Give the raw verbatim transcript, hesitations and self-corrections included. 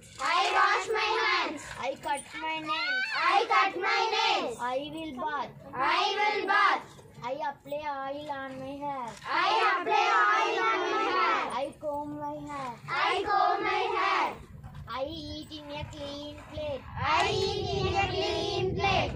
I wash my hands. I cut my nails. I cut my nails. I will bath. I will bath. I apply oil on my hair. I apply oil on my hair. I comb my hair. I comb my hair. I eat in a clean plate. I eat in a clean plate.